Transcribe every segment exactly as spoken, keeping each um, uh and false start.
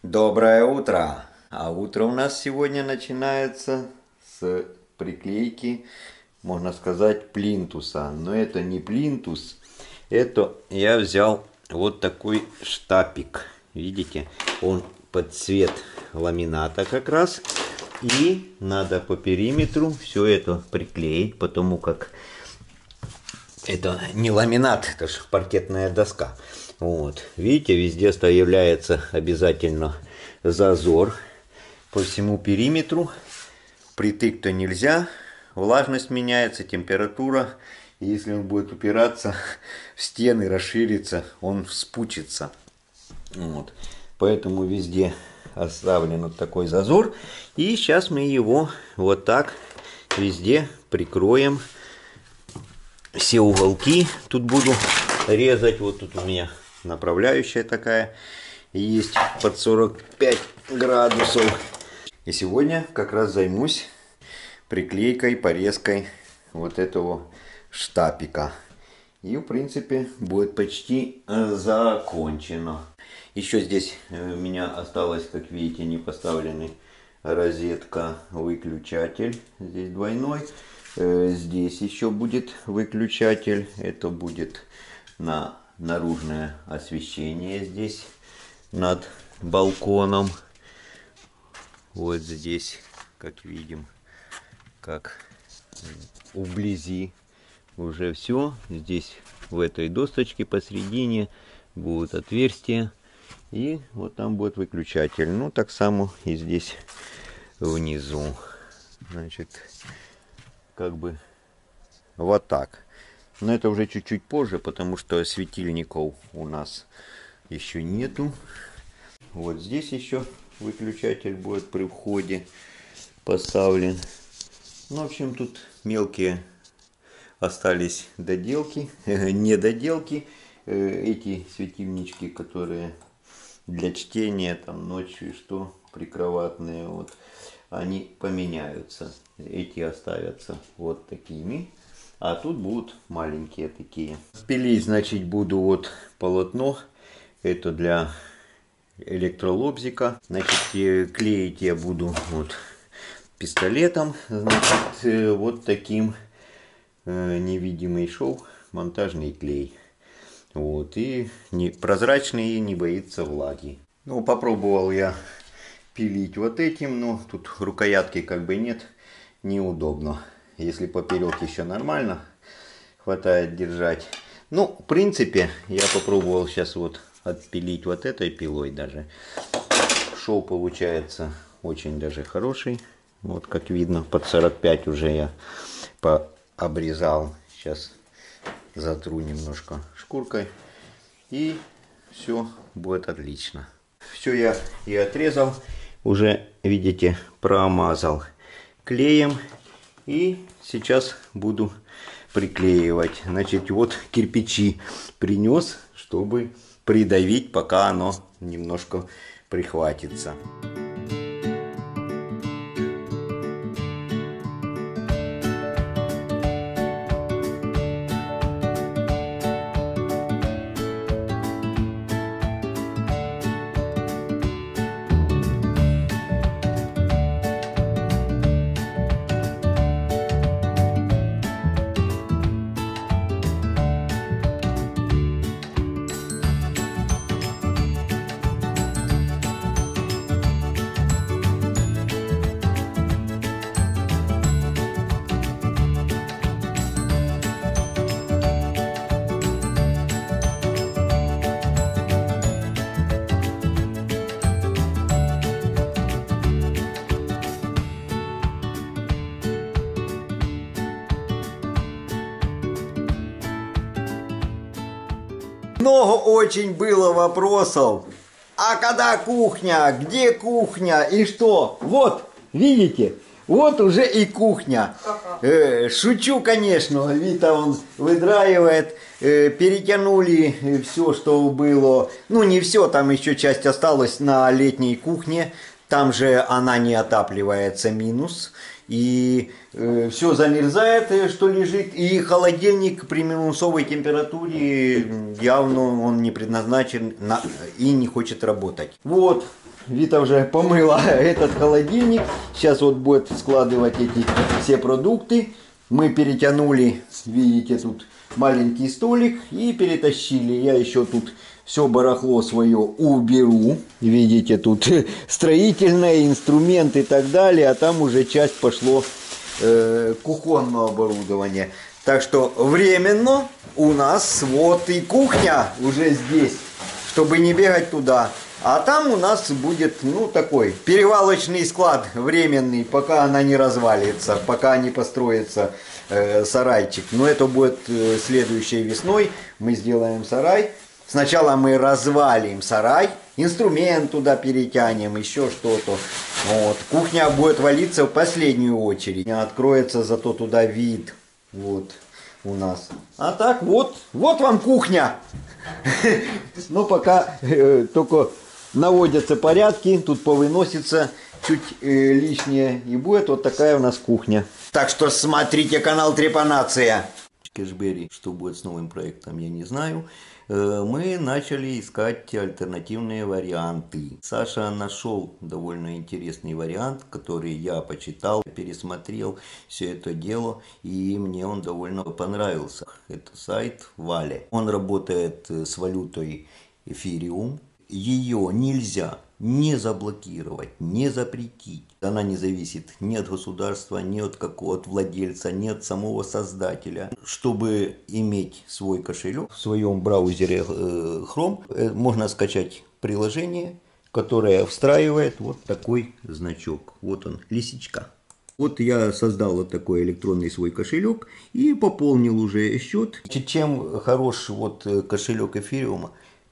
Доброе утро! А утро у нас сегодня начинается с приклейки, можно сказать, плинтуса. Но это не плинтус, это я взял вот такой штапик. Видите, он под цвет ламината как раз. И надо по периметру все это приклеить, потому как это не ламинат, это же паркетная доска. Вот. Видите, везде является обязательно зазор по всему периметру. Притык-то нельзя, влажность меняется, температура. И если он будет упираться в стены, расширится, он вспучится. Вот. Поэтому везде оставлен вот такой зазор. И сейчас мы его вот так везде прикроем. Все уголки тут буду резать. Вот тут у меня направляющая такая есть под сорок пять градусов. И сегодня как раз займусь приклейкой, порезкой вот этого штапика. И в принципе будет почти закончено. Еще здесь у меня осталось, как видите, не поставленный розетка, выключатель. Здесь двойной. Здесь еще будет выключатель. Это будет на наружное освещение здесь над балконом. Вот здесь, как видим, как вблизи уже все. Здесь в этой досточке посередине будет отверстие. И вот там будет выключатель. Ну, так само и здесь внизу. Значит, как бы вот так. Но это уже чуть-чуть позже, потому что светильников у нас еще нету. Вот здесь еще выключатель будет при входе поставлен. Ну, в общем, тут мелкие остались доделки, недоделки. Эти светильнички, которые для чтения там ночью, что прикроватные, вот, они поменяются. Эти оставятся вот такими. А тут будут маленькие такие. Пилить, значит, буду вот полотно. Это для электролобзика. Значит, клеить я буду вот пистолетом. Значит, вот таким невидимый шов, монтажный клей. Вот. И не, прозрачный, не боится влаги. Ну, попробовал я пилить вот этим, но тут рукоятки как бы нет. Неудобно. Если поперек еще нормально хватает держать. Ну, в принципе, я попробовал сейчас вот отпилить вот этой пилой даже. Шов получается очень даже хороший. Вот как видно, под сорок пять уже я пообрезал. Сейчас затру немножко шкуркой. И все будет отлично. Все я и отрезал. Уже, видите, промазал клеем. И сейчас буду приклеивать. Значит, вот кирпичи принес, чтобы придавить, пока оно немножко прихватится. Много очень было вопросов. А когда кухня? Где кухня? И что? Вот, видите? Вот уже и кухня. Э, шучу, конечно. Вита он выдраивает. Э, перетянули все, что было. Ну, не все, там еще часть осталась на летней кухне. Там же она не отапливается, минус. И э, все замерзает, что лежит. И холодильник при минусовой температуре явно он не предназначен на, и не хочет работать. Вот, Вита уже помыла этот холодильник. Сейчас вот будет складывать эти все продукты. Мы перетянули, видите, тут маленький столик и перетащили. Я еще тут все барахло свое уберу. Видите, тут строительные инструменты и так далее. А там уже часть пошло э, кухонного оборудования. Так что временно у нас вот и кухня уже здесь, чтобы не бегать туда. А там у нас будет, ну, такой перевалочный склад временный, пока она не развалится, пока не построится э, сарайчик. Но это будет э, следующей весной. Мы сделаем сарай. Сначала мы развалим сарай, инструмент туда перетянем, еще что-то. Вот. Кухня будет валиться в последнюю очередь. Откроется зато туда вид. Вот у нас. А так вот, вот вам кухня. Но пока э, только наводятся порядки, тут повыносится чуть э, лишнее. И будет вот такая у нас кухня. Так что смотрите канал Трепанация. Кэшберри, что будет с новым проектом, я не знаю. Мы начали искать альтернативные варианты. Саша нашел довольно интересный вариант, который я почитал, пересмотрел все это дело, и мне он довольно понравился. Это сайт Вале. Он работает с валютой эфириум. Ее нельзя не заблокировать, не запретить. Она не зависит ни от государства, ни от какого-то владельца, ни от самого создателя. Чтобы иметь свой кошелек в своем браузере Chrome, можно скачать приложение, которое встраивает вот такой значок. Вот он, лисичка. Вот я создал вот такой электронный свой кошелек и пополнил уже счет. Чем хорош вот кошелек эфириума?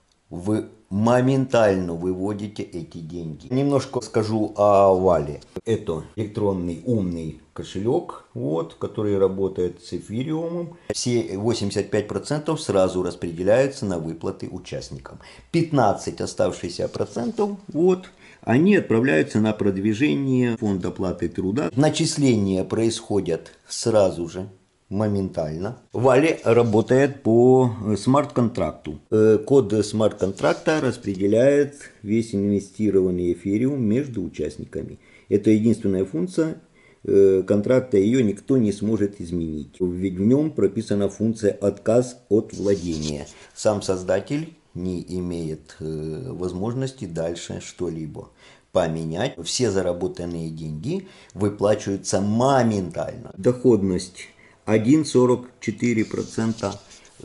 Вы моментально выводите эти деньги. Немножко скажу о Вале. Это электронный умный кошелек, вот, который работает с эфириумом. Все восемьдесят пять процентов сразу распределяются на выплаты участникам. пятнадцать оставшихся процентов, вот, они отправляются на продвижение фонда оплаты труда. Начисления происходят сразу же. Моментально. Вале работает по смарт-контракту. Код смарт-контракта распределяет весь инвестированный эфириум между участниками. Это единственная функция контракта, ее никто не сможет изменить. Ведь в нем прописана функция «отказ от владения». Сам создатель не имеет возможности дальше что-либо поменять. Все заработанные деньги выплачиваются моментально. Доходность один целых сорок четыре сотых процента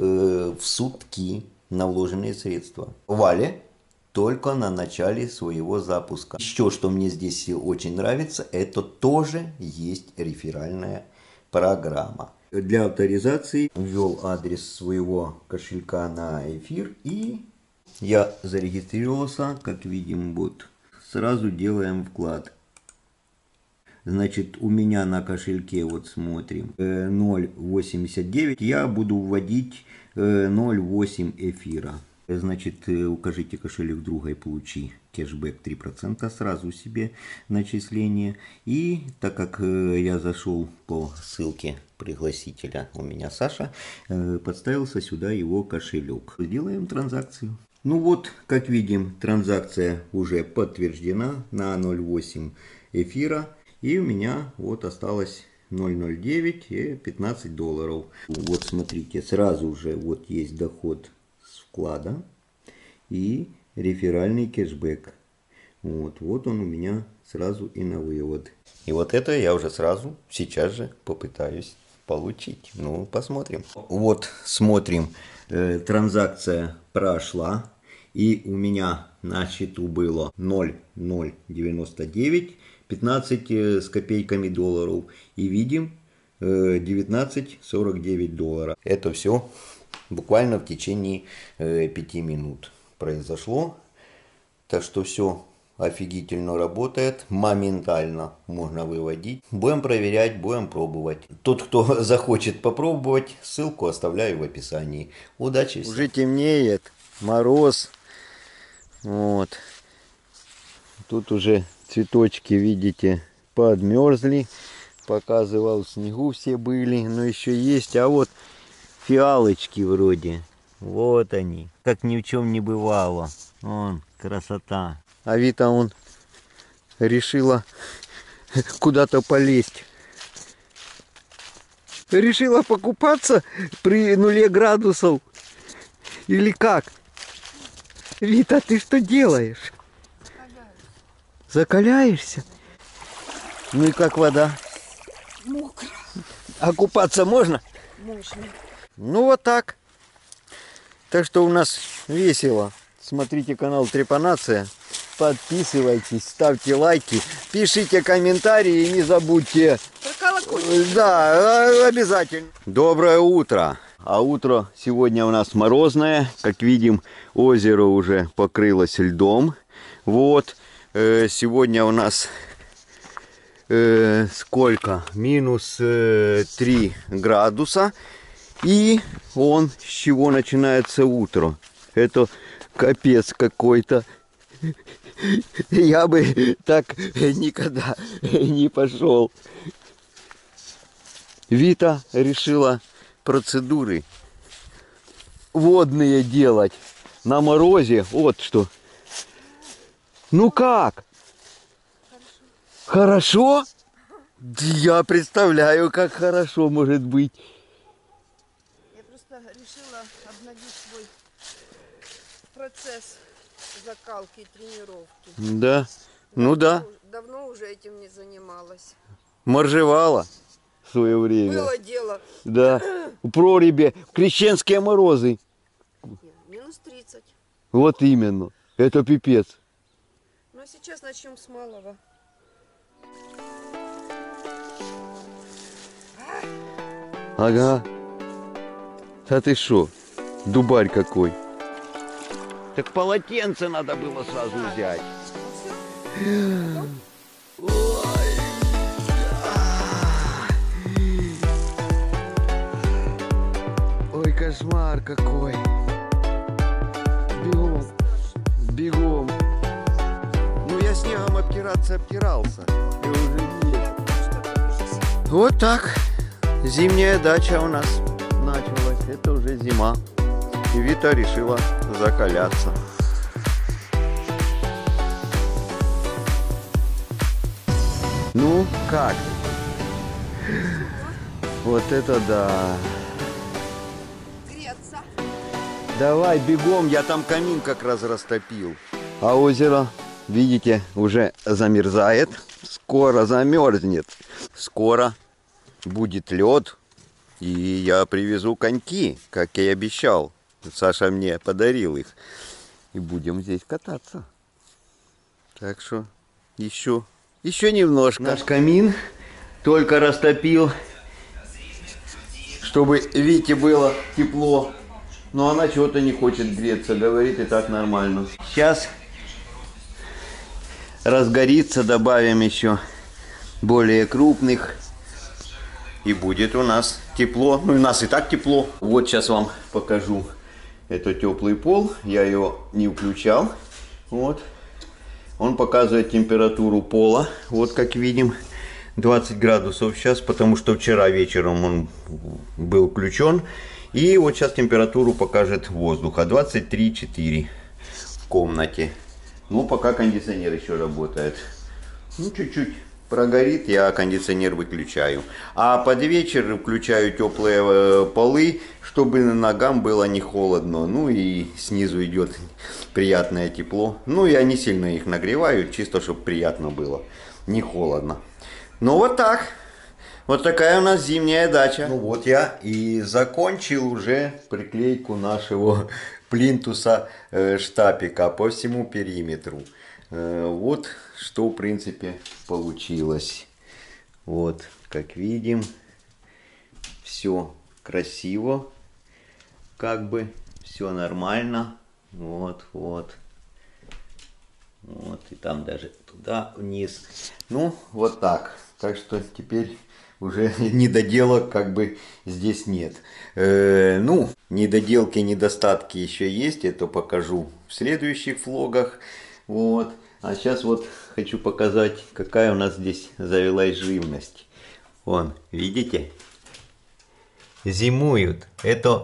в сутки на вложенные средства. Вале только на начале своего запуска. Еще что мне здесь очень нравится, это тоже есть реферальная программа. Для авторизации ввел адрес своего кошелька на эфир и я зарегистрировался, как видим, вот. Сразу делаем вклад. Значит, у меня на кошельке, вот смотрим, ноль восемьдесят девять, я буду вводить ноль целых восемь эфира. Значит, укажите кошелек друга и получи кэшбэк три процента сразу себе начисление. И так как я зашел по ссылке пригласителя, у меня Саша, подставился сюда его кошелек. Сделаем транзакцию. Ну вот, как видим, транзакция уже подтверждена на ноль целых восемь эфира. И у меня вот осталось ноль целых ноль девять и пятнадцать долларов. Вот смотрите, сразу же вот есть доход с вклада и реферальный кэшбэк. Вот, вот он у меня сразу и на вывод. И вот это я уже сразу сейчас же попытаюсь получить. Ну, посмотрим. Вот смотрим, э, транзакция прошла. И у меня на счету было ноль целых ноль девяносто девять. пятнадцать с копейками долларов. И видим девятнадцать целых сорок девять долларов. Это все буквально в течение пяти минут произошло. Так что все офигительно работает. Моментально можно выводить. Будем проверять, будем пробовать. Тот, кто захочет попробовать, ссылку оставляю в описании. Удачи! Уже темнеет. Мороз. Вот. Тут уже цветочки, видите, подмерзли. Показывал, в снегу все были, но еще есть. А вот фиалочки вроде. Вот они. Как ни в чем не бывало. Вон, красота. А Вита он решила куда-то полезть. Решила покупаться при нуле градусов. Или как? Вита, ты что делаешь? Закаляюсь. Закаляешься? Ну и как вода? Мокро. А купаться можно? Можно. Ну вот так. Так что у нас весело. Смотрите канал Трепанация. Подписывайтесь, ставьте лайки, пишите комментарии и не забудьте. Про колокольчик. Да, обязательно. Доброе утро. А утро сегодня у нас морозное. Как видим, озеро уже покрылось льдом. Вот. Сегодня у нас э, сколько? Минус э, три градуса. И он, с чего начинается утро? Это капец какой-то. Я бы так никогда не пошел. Вита решила процедуры водные делать на морозе. Вот что. Ну как? Хорошо? Хорошо? Я представляю, как хорошо может быть. Я просто решила обновить свой процесс закалки и тренировки. Да. Ну да. Давно уже этим не занималась. Моржевала в свое время. Было дело. Да. В проруби, в крещенские морозы. Минус тридцать. Вот именно. Это пипец. Ну а сейчас начнем с малого. Ага. А ты шо? Дубарь какой. Так полотенце надо было сразу взять. Ой, кошмар какой. Бегом. Бегом. Ну я снегом обтираться обтирался. И уже нет. Вот так. Зимняя дача у нас началась. Это уже зима. И Вита решила закаляться. Ну, как? Вот это да. Греться. Давай, бегом, я там камин как раз растопил. А озеро, видите, уже замерзает. Скоро замерзнет. Скоро будет лед. И я привезу коньки, как я и обещал. Саша мне подарил их. И будем здесь кататься. Так что еще, еще немножко. Наш камин только растопил, чтобы Вите было тепло. Но она чего-то не хочет греться. Говорит, и так нормально. Сейчас разгорится, добавим еще более крупных. И будет у нас тепло. Ну, у нас и так тепло. Вот сейчас вам покажу. Это теплый пол. Я его не включал. Вот. Он показывает температуру пола. Вот как видим. двадцать градусов сейчас. Потому что вчера вечером он был включен. И вот сейчас температуру покажет воздуха. двадцать три и четыре в комнате. Ну, пока кондиционер еще работает. Ну, чуть-чуть прогорит, я кондиционер выключаю. А под вечер включаю теплые полы, чтобы ногам было не холодно. Ну и снизу идет приятное тепло. Ну я не сильно их нагреваю, чисто чтобы приятно было, не холодно. Ну вот так. Вот такая у нас зимняя дача. Ну вот я и закончил уже приклейку нашего плинтуса э, штапика по всему периметру. Э, вот что в принципе получилось. Вот как видим, все красиво, как бы все нормально. Вот, вот. Вот, и там даже туда вниз. Ну, вот так. Так что теперь уже недоделок как бы здесь нет. Э, ну, недоделки, недостатки еще есть. Это покажу в следующих влогах. Вот. А сейчас вот хочу показать, какая у нас здесь завелась живность. Вон, видите? Зимуют. Это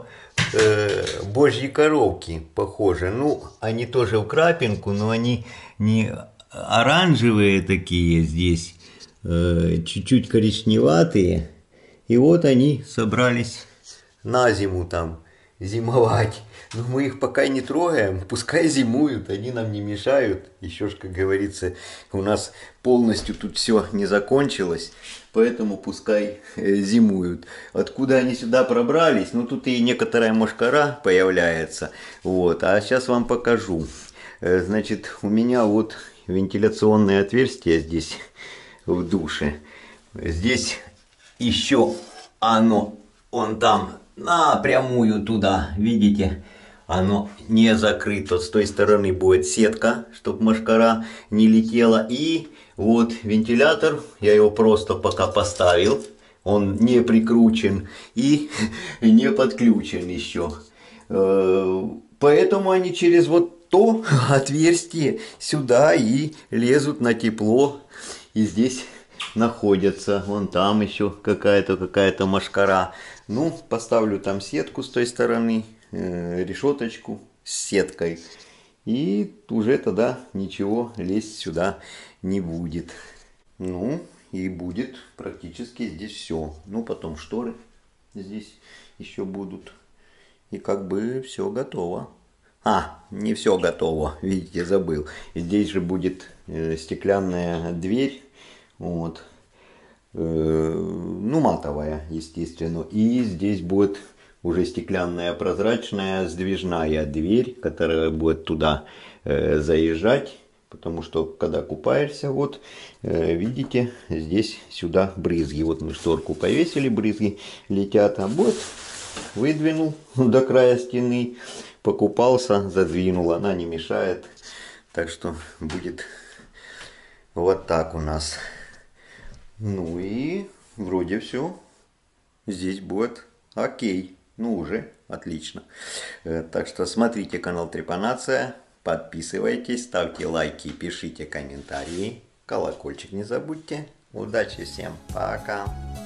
э, божьи коровки похожи. Ну, они тоже в крапинку, но они не оранжевые такие здесь, э, чуть-чуть коричневатые. И вот они собрались на зиму там зимовать. Но мы их пока не трогаем, пускай зимуют, они нам не мешают. Еще ж, как говорится, у нас полностью тут все не закончилось, поэтому пускай зимуют. Откуда они сюда пробрались? Ну, тут и некоторая мошкара появляется. Вот, а сейчас вам покажу. Значит, у меня вот вентиляционное отверстие здесь в душе. Здесь еще оно, он там напрямую туда, видите, оно не закрыто. С той стороны будет сетка, чтобы мошкара не летела. И вот вентилятор, я его просто пока поставил, он не прикручен и не подключен еще. Поэтому они через вот то отверстие сюда и лезут на тепло. И здесь находятся. Вон там еще какая-то какая-то мошкара. Ну, поставлю там сетку с той стороны, э, решеточку с сеткой. И уже тогда ничего лезть сюда не будет. Ну, и будет практически здесь все. Ну, потом шторы здесь еще будут. И как бы все готово. А, не все готово, видите, забыл. Здесь же будет э, стеклянная дверь. Вот. Ну, матовая, естественно. И здесь будет уже стеклянная прозрачная сдвижная дверь, которая будет туда э, заезжать. Потому что, когда купаешься, вот, э, видите, здесь сюда брызги. Вот мы шторку повесили, брызги летят. А вот выдвинул до края стены, покупался, задвинул. Она не мешает. Так что будет вот так у нас. Ну и вроде все. Здесь будет окей. Ну уже отлично. Так что смотрите канал Трепанация. Подписывайтесь, ставьте лайки, пишите комментарии. Колокольчик не забудьте. Удачи всем. Пока.